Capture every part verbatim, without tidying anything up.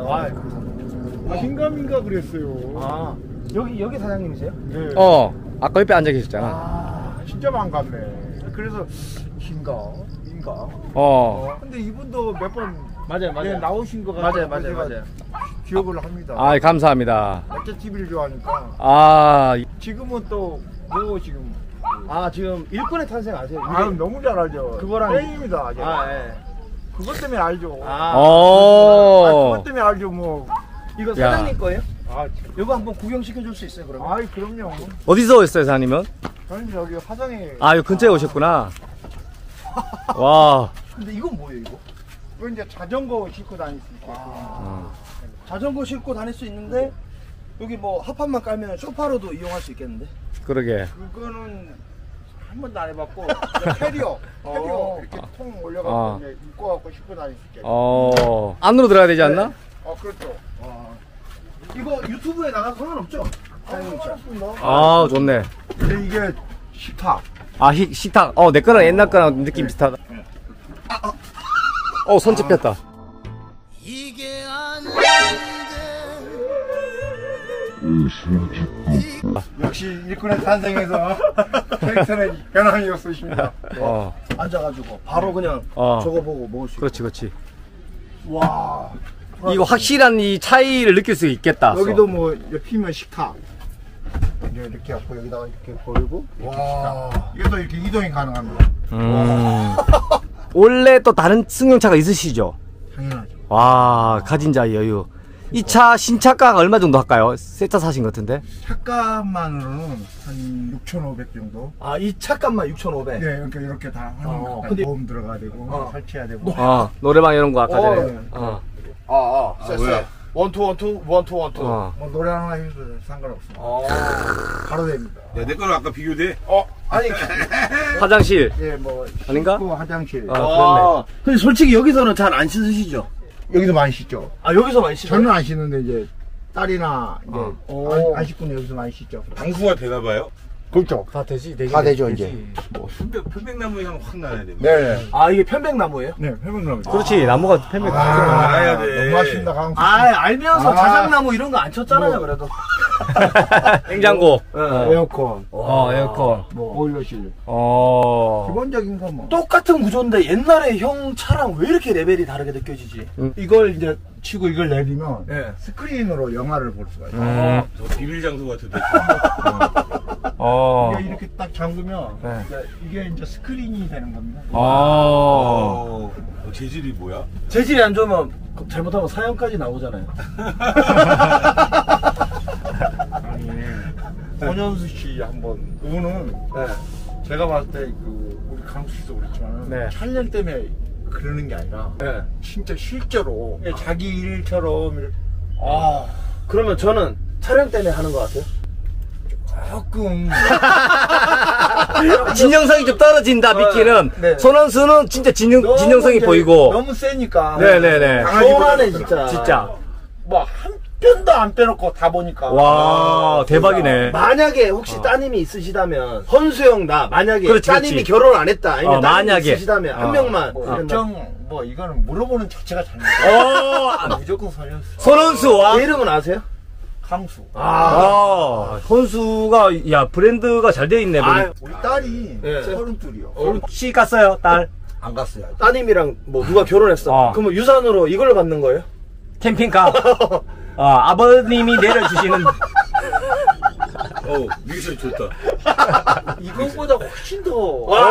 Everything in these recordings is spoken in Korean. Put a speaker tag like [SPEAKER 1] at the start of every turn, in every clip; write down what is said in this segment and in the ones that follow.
[SPEAKER 1] 아, 감사합니다.
[SPEAKER 2] 아, 긴가민가 그랬어요.
[SPEAKER 1] 아, 여기, 여기 사장님이세요?
[SPEAKER 2] 네.
[SPEAKER 3] 어, 아까 옆에 앉아 계셨잖아.
[SPEAKER 2] 아, 진짜 반갑네. 그래서 긴가 민가.
[SPEAKER 3] 어.
[SPEAKER 2] 어, 근데 이분도 몇 번
[SPEAKER 1] 맞아요, 맞아요.
[SPEAKER 2] 예, 나오신 거 같아요.
[SPEAKER 1] 맞아요, 맞아요, 맞아요.
[SPEAKER 2] 기억을 합니다.
[SPEAKER 3] 아, 감사합니다.
[SPEAKER 2] 어째 티비를 좋아하니까.
[SPEAKER 3] 아,
[SPEAKER 2] 지금은 또 뭐 지금
[SPEAKER 1] 아, 지금 일꾼의 탄생 아세요?
[SPEAKER 2] 아 너무 잘 알죠.
[SPEAKER 1] 그거랑-
[SPEAKER 2] 땡입니다. 제가.
[SPEAKER 1] 아, 예.
[SPEAKER 2] 그것 때문에 알죠.
[SPEAKER 1] 아,
[SPEAKER 2] 아,
[SPEAKER 3] 어.
[SPEAKER 2] 그것 때문에 알죠 뭐.
[SPEAKER 1] 이거
[SPEAKER 3] 야.
[SPEAKER 1] 사장님 거예요?
[SPEAKER 2] 아,
[SPEAKER 1] 이거 한번 구경시켜 줄 수 있어요, 그러면?
[SPEAKER 2] 아이 그럼요.
[SPEAKER 3] 어디서 오셨어요, 사장님은?
[SPEAKER 2] 저는 여기 화성에.
[SPEAKER 3] 아, 요 근처에 오셨구나. 와.
[SPEAKER 1] 근데 이건 뭐예요, 이거?
[SPEAKER 2] 그 이제 자전거 싣고 다닐 수 있게.
[SPEAKER 3] 어.
[SPEAKER 1] 자전거 싣고 다닐 수 있는데 여기 뭐 합판만 깔면 쇼파로도 이용할 수 있겠는데?
[SPEAKER 3] 그러게.
[SPEAKER 2] 그거는 한 번도 안 해봤고 캐리어, 캐리어
[SPEAKER 1] 어.
[SPEAKER 2] 이렇게 통 올려갖고
[SPEAKER 3] 어.
[SPEAKER 2] 이제 입고갖고 싣고 다닐 수 있게.
[SPEAKER 3] 어. 안으로 들어가야 되지 않나?
[SPEAKER 2] 어 그렇죠.
[SPEAKER 1] 이거 유튜브에 나가도 상관없죠? 사장님 차.
[SPEAKER 3] 아, 좋네.
[SPEAKER 2] 근데 이게 식탁.
[SPEAKER 3] 아, 히, 식탁. 어, 내 거랑 옛날 거랑 느낌 비슷하다. 어, 손 찝혔다.
[SPEAKER 2] 역시 일꾼의 탄생에서 캐릭터는 변함이 없으십니다.
[SPEAKER 3] 어.
[SPEAKER 1] 앉아가지고 바로 그냥
[SPEAKER 3] 어.
[SPEAKER 1] 저거 보고 먹을 수 있고.
[SPEAKER 3] 그렇지, 그렇지.
[SPEAKER 1] 와.
[SPEAKER 3] 이거 확실한 이 차이를 느낄 수 있겠다.
[SPEAKER 2] 여기도 뭐 피면 식탁. 이제 이렇게 갖고 여기다가 이렇게 버리고 이렇게 식탁. 이게 또 이렇게 이동이 가능합니다.
[SPEAKER 3] 음. 원래 또 다른 승용차가 있으시죠?
[SPEAKER 2] 당연하죠.
[SPEAKER 3] 와, 가진 자의 여유. 이 차 신차가가 얼마 정도 할까요? 새 차 사신 것 같은데?
[SPEAKER 2] 차값만으로는 한 육천오백 정도.
[SPEAKER 1] 아, 이 차값만 육천오백.
[SPEAKER 2] 네, 이렇게 이렇게 다 하는
[SPEAKER 1] 어,
[SPEAKER 2] 거.
[SPEAKER 1] 근데-
[SPEAKER 2] 보험 들어가야 되고
[SPEAKER 1] 어.
[SPEAKER 2] 설치해야 되고.
[SPEAKER 3] 어, 노래방 이런 거 아까
[SPEAKER 1] 어,
[SPEAKER 3] 전에.
[SPEAKER 1] 네.
[SPEAKER 3] 어.
[SPEAKER 1] 아, 아,
[SPEAKER 2] 아,
[SPEAKER 1] 쎄,
[SPEAKER 2] 뭐야?
[SPEAKER 1] 쎄. 원투, 원투, 원투, 원투.
[SPEAKER 3] 어.
[SPEAKER 2] 뭐 노래 하나 해도 상관없습니다.
[SPEAKER 1] 어.
[SPEAKER 2] 바로 됩니다.
[SPEAKER 4] 야, 내 거랑 아까 비교돼?
[SPEAKER 1] 어, 아니.
[SPEAKER 3] 화장실.
[SPEAKER 2] 예, 뭐
[SPEAKER 3] 아닌가?
[SPEAKER 2] 씻고 화장실.
[SPEAKER 3] 아, 그렇네.
[SPEAKER 1] 근데 솔직히 여기서는 잘 안 씻으시죠?
[SPEAKER 2] 여기서 많이 씻죠.
[SPEAKER 1] 아, 여기서 많이 씻어요?
[SPEAKER 2] 저는 안 씻는데 이제 딸이나 이제
[SPEAKER 1] 어.
[SPEAKER 2] 안, 안 씻고는 여기서 많이 씻죠.
[SPEAKER 4] 방수가 되나 봐요?
[SPEAKER 2] 그렇죠.
[SPEAKER 3] 다 되지, 되지.
[SPEAKER 2] 다 되죠 이제.
[SPEAKER 4] 뭐 편백, 편백나무 향 확 나야 돼.
[SPEAKER 2] 네.
[SPEAKER 1] 아, 이게 편백나무예요?
[SPEAKER 2] 네, 해본나무.
[SPEAKER 3] 그렇지, 나무가 편백.
[SPEAKER 2] 아,
[SPEAKER 4] 알아야 돼.
[SPEAKER 2] 너무 하신다 강수.
[SPEAKER 1] 아, 알면서
[SPEAKER 2] 아.
[SPEAKER 1] 자작나무 이런 거 안 쳤잖아요,
[SPEAKER 2] 뭐.
[SPEAKER 1] 그래도.
[SPEAKER 3] 냉장고.
[SPEAKER 1] 네.
[SPEAKER 2] 에어컨,
[SPEAKER 3] 어, 에어컨.
[SPEAKER 2] 뭐 보일러실.
[SPEAKER 3] 어.
[SPEAKER 2] 기본적인 거 뭐.
[SPEAKER 1] 똑같은 구조인데 옛날에 형 차랑 왜 이렇게 레벨이 다르게 느껴지지?
[SPEAKER 2] 이걸 이제 치고 이걸 내리면
[SPEAKER 1] 네.
[SPEAKER 2] 스크린으로 영화를 볼 수가 있어요.
[SPEAKER 3] 음.
[SPEAKER 4] 저 비밀 장소 같은데.
[SPEAKER 3] 어.
[SPEAKER 2] 이게 이렇게 딱 잠그면
[SPEAKER 3] 네.
[SPEAKER 2] 이제 이게 이제 스크린이 되는 겁니다.
[SPEAKER 3] 어.
[SPEAKER 4] 어, 재질이 뭐야?
[SPEAKER 1] 재질이 안 좋으면 그 잘못하면 사형까지 나오잖아요.
[SPEAKER 2] 아니, 권현수 씨 한번 그분은
[SPEAKER 1] 네.
[SPEAKER 2] 제가 봤을 때 그 우리 강수 씨도 그렇지만
[SPEAKER 3] 네.
[SPEAKER 2] 촬영 때문에 그러는 게 아니라
[SPEAKER 1] 네.
[SPEAKER 2] 진짜 실제로 자기 일처럼 이렇게
[SPEAKER 1] 아, 그러면 저는 촬영 때문에 하는 것 같아요?
[SPEAKER 2] 조금
[SPEAKER 3] 진정성이 좀 떨어진다, 미키는.
[SPEAKER 1] 네.
[SPEAKER 3] 손원수는 진짜 진정,
[SPEAKER 1] 너무
[SPEAKER 3] 진정성이
[SPEAKER 1] 이제
[SPEAKER 3] 보이고.
[SPEAKER 1] 너무 세니까.
[SPEAKER 3] 네네네.
[SPEAKER 1] 서운하네, 진짜.
[SPEAKER 3] 진짜.
[SPEAKER 2] 뭐 한 편도 안 빼놓고 다 보니까
[SPEAKER 3] 와, 대박이네.
[SPEAKER 1] 만약에 혹시 따님이 있으시다면 헌수형 나 만약에
[SPEAKER 3] 그렇지,
[SPEAKER 1] 따님이
[SPEAKER 3] 그렇지.
[SPEAKER 1] 결혼 안 했다 아니면
[SPEAKER 3] 어,
[SPEAKER 1] 따님이
[SPEAKER 3] 만약에.
[SPEAKER 1] 있으시다면 한
[SPEAKER 3] 어.
[SPEAKER 1] 명만
[SPEAKER 2] 뭐
[SPEAKER 1] 이런다.
[SPEAKER 2] 걱정 뭐 이거는 물어보는 자체가 잘못이야.
[SPEAKER 3] 어,
[SPEAKER 2] 무조건 선현수.
[SPEAKER 3] 손원수와.
[SPEAKER 1] 내 이름은 아세요?
[SPEAKER 2] 강수.
[SPEAKER 3] 아, 헌수가, 야, 브랜드가 잘 돼 있네.
[SPEAKER 1] 아,
[SPEAKER 2] 우리 딸이
[SPEAKER 1] 네.
[SPEAKER 2] 서른 둘이요.
[SPEAKER 3] 시 갔어요, 딸.
[SPEAKER 2] 안 갔어요. 아직.
[SPEAKER 1] 따님이랑 뭐 누가 결혼했어.
[SPEAKER 3] 어.
[SPEAKER 1] 그러면 유산으로 이걸 받는 거예요?
[SPEAKER 3] 캠핑카. 어, 아버님이 내려주시는.
[SPEAKER 4] 어, 리액션 좋다.
[SPEAKER 2] 이것보다 훨씬 더.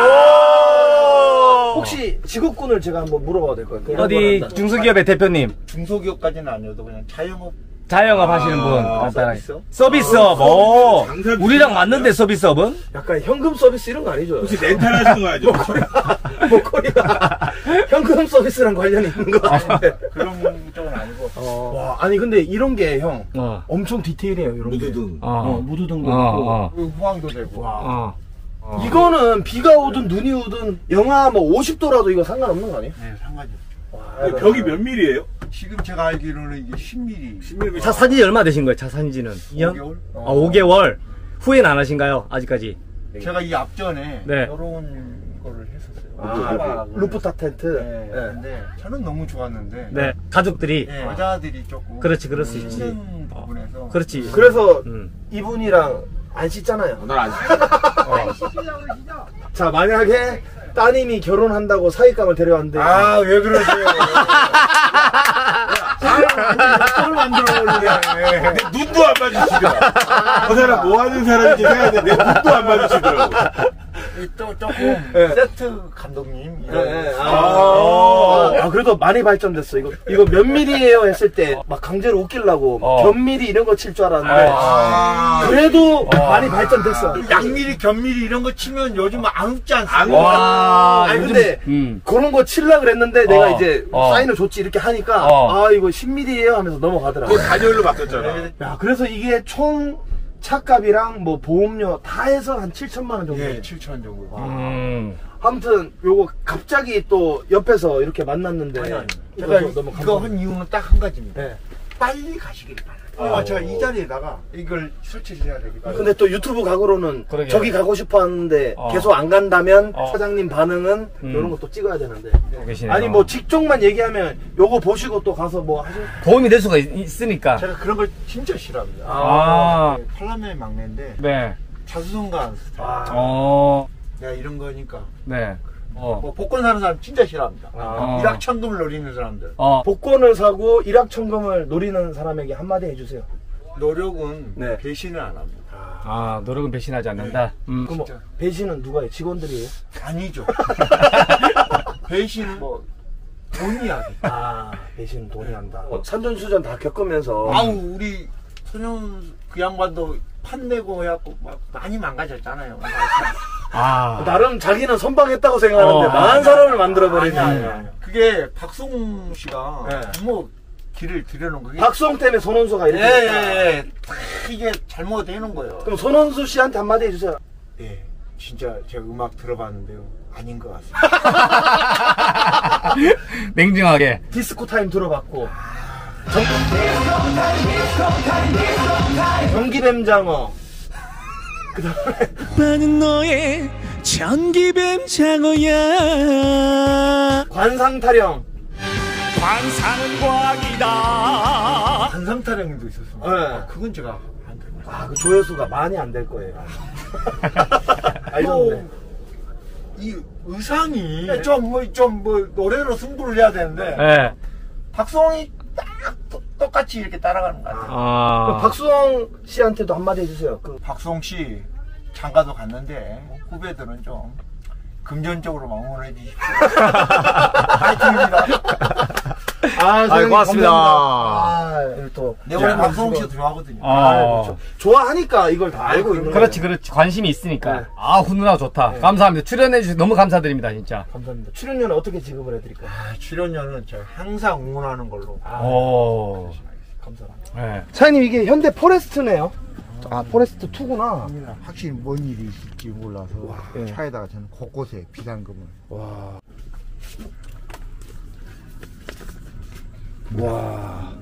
[SPEAKER 1] 와! 혹시 직업군을 제가 한번 물어봐도 될까요? 그런
[SPEAKER 3] 어디
[SPEAKER 1] 걸 한다.
[SPEAKER 3] 중소기업의 대표님.
[SPEAKER 2] 중소기업까지는 아니어도 그냥 자영업.
[SPEAKER 3] 자영업 하시는 분.
[SPEAKER 4] 아,
[SPEAKER 3] 간단하게.
[SPEAKER 1] 서비스요?
[SPEAKER 3] 서비스업. 오.
[SPEAKER 4] 장사
[SPEAKER 3] 우리랑 맞는데, 서비스업은?
[SPEAKER 1] 약간 현금 서비스 이런 거 아니죠?
[SPEAKER 4] 혹시 렌탈 하시는 거 아니죠?
[SPEAKER 1] 목걸이가 현금 서비스랑 관련이 있는 거 같은데.
[SPEAKER 2] 그런 쪽은 아니고.
[SPEAKER 1] 어. 와, 아니 근데 이런 게 형
[SPEAKER 3] 어.
[SPEAKER 1] 엄청 디테일해요. 이런 게.
[SPEAKER 4] 무드등.
[SPEAKER 3] 어.
[SPEAKER 1] 어, 무드등도
[SPEAKER 3] 어,
[SPEAKER 1] 있고.
[SPEAKER 3] 어.
[SPEAKER 2] 그 후황도 되고.
[SPEAKER 3] 어. 어.
[SPEAKER 1] 이거는 비가 오든 눈이 오든 영하 뭐 오십 도라도 이거 상관없는 거 아니에요?
[SPEAKER 2] 네, 상관이 없죠.
[SPEAKER 4] 근데 벽이 몇 밀이에요?
[SPEAKER 2] 지금 제가 알기로는 이게 십 밀리미터.
[SPEAKER 4] 십 밀리미터.
[SPEAKER 3] 차 산지 얼마 되신 거예요, 차 산지는? 이 년?
[SPEAKER 2] 오 개월?
[SPEAKER 3] 아, 오 개월. 후회는 안 하신가요, 아직까지?
[SPEAKER 2] 제가 이 앞전에
[SPEAKER 3] 네.
[SPEAKER 2] 결혼 거를 했었어요.
[SPEAKER 1] 아, 루프탑 텐트.
[SPEAKER 2] 네.
[SPEAKER 1] 네.
[SPEAKER 2] 근데 저는 너무 좋았는데
[SPEAKER 3] 네. 가족들이.
[SPEAKER 2] 네, 여자들이 조금
[SPEAKER 3] 그렇지, 그럴 수 있지.
[SPEAKER 2] 힘든 부분에서
[SPEAKER 3] 그렇지.
[SPEAKER 1] 그래서
[SPEAKER 3] 음.
[SPEAKER 1] 이분이랑 안 씻잖아요.
[SPEAKER 4] 난안
[SPEAKER 1] 자, 만약에 따님이 결혼한다고 사윗감을 데려왔는데
[SPEAKER 2] 아 왜 그러세요? 사람을 만들어 올리네.
[SPEAKER 4] 내 눈도 안 마주치더라. 그 사람 뭐 하는 사람인지 생각했는데 내 눈도 안 마주치더라고.
[SPEAKER 2] 또 조금 세트 감독님 이런
[SPEAKER 1] 네, 네.
[SPEAKER 2] 거.
[SPEAKER 1] 아, 아, 그래도 많이 발전됐어. 이거 이거 몇 밀리예요 했을 때 막 강제로 웃기려고
[SPEAKER 3] 어.
[SPEAKER 1] 견밀리 이런 거 칠 줄 알았는데
[SPEAKER 2] 아.
[SPEAKER 1] 그래도 많이 발전됐어.
[SPEAKER 2] 양미리 견미리 이런 거 치면 요즘 안 웃지 않습니까?
[SPEAKER 3] 와.
[SPEAKER 1] 아니
[SPEAKER 3] 요즘-
[SPEAKER 1] 근데
[SPEAKER 3] 음.
[SPEAKER 1] 그런 거 칠라 그랬는데 내가
[SPEAKER 3] 어.
[SPEAKER 1] 이제
[SPEAKER 3] 어.
[SPEAKER 1] 사인을 줬지 이렇게 하니까
[SPEAKER 3] 어.
[SPEAKER 1] 아 이거 십 밀리예요 하면서 넘어가더라고.
[SPEAKER 4] 그게 단열로 바뀌었잖아.
[SPEAKER 1] 야, 그래서 이게 총 차값이랑 뭐 보험료 다 해서 한 칠천만 원 정도.
[SPEAKER 2] 예, 칠천 원 정도.
[SPEAKER 3] 음.
[SPEAKER 1] 아무튼 요거 갑자기 또 옆에서 이렇게 만났는데
[SPEAKER 2] 아니, 아니.
[SPEAKER 1] 이거
[SPEAKER 2] 제가
[SPEAKER 1] 너무
[SPEAKER 2] 이거
[SPEAKER 1] 감사합니다.
[SPEAKER 2] 한 이유는 딱 한 가지입니다.
[SPEAKER 1] 네.
[SPEAKER 2] 빨리 가시길 바랍니다. 아, 제가 이 자리에다가 이걸 설치를 해야 되겠다.
[SPEAKER 1] 근데 또 유튜브 각오로는
[SPEAKER 3] 그러게요.
[SPEAKER 1] 저기 가고 싶어 하는데
[SPEAKER 3] 어.
[SPEAKER 1] 계속 안 간다면
[SPEAKER 3] 어.
[SPEAKER 1] 사장님 반응은
[SPEAKER 3] 음.
[SPEAKER 1] 이런 것도 찍어야 되는데.
[SPEAKER 3] 계시네요.
[SPEAKER 1] 아니 뭐 직종만 얘기하면 요거 보시고 또 가서 뭐 하실.
[SPEAKER 3] 도움이 될 수가 있, 있으니까.
[SPEAKER 2] 제가 그런 걸 진짜 싫어합니다.
[SPEAKER 3] 아.
[SPEAKER 2] 네, 팔남의 막내인데
[SPEAKER 3] 네.
[SPEAKER 2] 자수성가한 스타일.
[SPEAKER 1] 아.
[SPEAKER 3] 어.
[SPEAKER 2] 내가 이런 거니까.
[SPEAKER 3] 네. 어.
[SPEAKER 2] 뭐 복권 사는 사람 진짜 싫어합니다.
[SPEAKER 3] 아.
[SPEAKER 2] 일확천금을 노리는 사람들.
[SPEAKER 3] 어.
[SPEAKER 1] 복권을 사고 일확천금을 노리는 사람에게 한마디 해주세요.
[SPEAKER 2] 노력은
[SPEAKER 1] 네.
[SPEAKER 2] 배신을 안 합니다.
[SPEAKER 3] 아, 노력은 배신하지 않는다. 음.
[SPEAKER 1] 그럼 뭐
[SPEAKER 2] 진짜.
[SPEAKER 1] 배신은 누가 해요? 직원들이에요?
[SPEAKER 2] 아니죠. 배신은 뭐 돈이야.
[SPEAKER 1] 아 배신은 돈이 한다. 어, 산전수전 다 겪으면서
[SPEAKER 2] 아우 우리 소년 그 양반도 판 내고 해갖고 막 많이 망가졌잖아요.
[SPEAKER 3] 아.
[SPEAKER 1] 나름 자기는 선방했다고 생각하는데
[SPEAKER 3] 어.
[SPEAKER 1] 망한 사람을 만들어버리네.
[SPEAKER 2] 아니, 아니, 아니. 그게 박송 씨가
[SPEAKER 1] 네.
[SPEAKER 2] 뭐 길을 들여놓은 거예요.
[SPEAKER 1] 박수홍 때문에 손원수가 이렇게
[SPEAKER 2] 예,
[SPEAKER 1] 됐다.
[SPEAKER 2] 예, 예. 다 이게 잘못되는 거예요.
[SPEAKER 1] 그럼 손원수 씨한테 한마디 해주세요.
[SPEAKER 2] 예, 진짜 제가 음악 들어봤는데요. 아닌 것 같습니다.
[SPEAKER 3] 냉정하게.
[SPEAKER 1] 디스코 타임 들어봤고 정... 전기뱀장어 그 다음에
[SPEAKER 5] 나는 너의 전기뱀 장어야.
[SPEAKER 1] 관상타령.
[SPEAKER 5] 관상은 과학이다.
[SPEAKER 2] 관상타령도 있었어요.
[SPEAKER 1] 네.
[SPEAKER 2] 아, 그건 제가 안 들었어요.
[SPEAKER 1] 아, 그 조회수가 많이 안 될 거예요. 알겠네.
[SPEAKER 2] 또, 이 의상이 좀 뭐 좀 뭐 노래로 승부를 해야 되는데
[SPEAKER 3] 네.
[SPEAKER 2] 박성이 딱 또- 똑같이 이렇게 따라가는 것 같아요.
[SPEAKER 1] 그럼
[SPEAKER 3] 아.
[SPEAKER 1] 박수홍 씨한테도 한마디 해주세요. 그
[SPEAKER 2] 박수홍 씨 장가도 갔는데 후배들은 좀 금전적으로 응원해 주십시오. 파이팅입니다.
[SPEAKER 1] 아,
[SPEAKER 3] 아이, 고맙습니다.
[SPEAKER 1] 아, 또
[SPEAKER 2] 내 원래
[SPEAKER 3] 야,
[SPEAKER 2] 박수홍
[SPEAKER 1] 그거-
[SPEAKER 2] 씨 좋아하거든요.
[SPEAKER 3] 아.
[SPEAKER 1] 그렇죠. 좋아하니까 이걸 다 알고 있는 거예요.
[SPEAKER 3] 그렇지, 그렇지. 관심이 있으니까.
[SPEAKER 1] 네.
[SPEAKER 3] 아, 훈훈하고 좋다. 감사합니다. 출연해주셔서 너무 감사드립니다, 진짜.
[SPEAKER 1] 감사합니다. 출연료는 어떻게 지급을 해드릴까요?
[SPEAKER 2] 아, 출연료는 제가 항상 응원하는 걸로.
[SPEAKER 3] 오.
[SPEAKER 1] 감사합니다.
[SPEAKER 3] 네.
[SPEAKER 1] 사장님 이게 현대 포레스트네요. 아 포레스트 이구나.
[SPEAKER 2] 확실히 뭔 일이 있을지 몰라서
[SPEAKER 1] 예.
[SPEAKER 2] 차에다가 저는 곳곳에 비상금을.
[SPEAKER 1] 와. 와.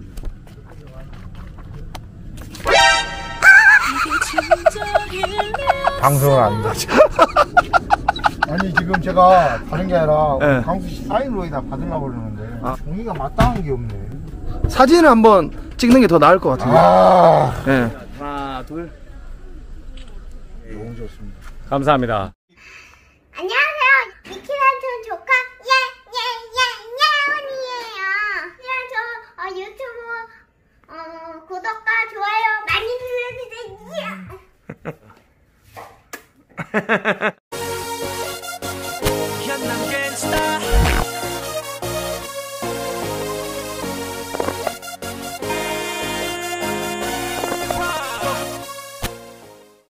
[SPEAKER 2] 방송을 안 하죠. 아니 지금 제가 다른 게 아니라
[SPEAKER 1] 네.
[SPEAKER 2] 강수 씨 사인로에다 받으려고 그러는데
[SPEAKER 1] 아.
[SPEAKER 2] 종이가 마땅한 게 없네.
[SPEAKER 1] 사진을 한번 찍는 게 더 나을 것 같은데.
[SPEAKER 2] 아,
[SPEAKER 1] 네.
[SPEAKER 3] 하나, 둘.
[SPEAKER 2] 너무 좋습니다.
[SPEAKER 3] 감사합니다.
[SPEAKER 6] 안녕하세요. 미키란촌 조카 예예예예원이에요. 그냥 저 어, 유튜브 어, 구독과 좋아요 많이 눌러주세요.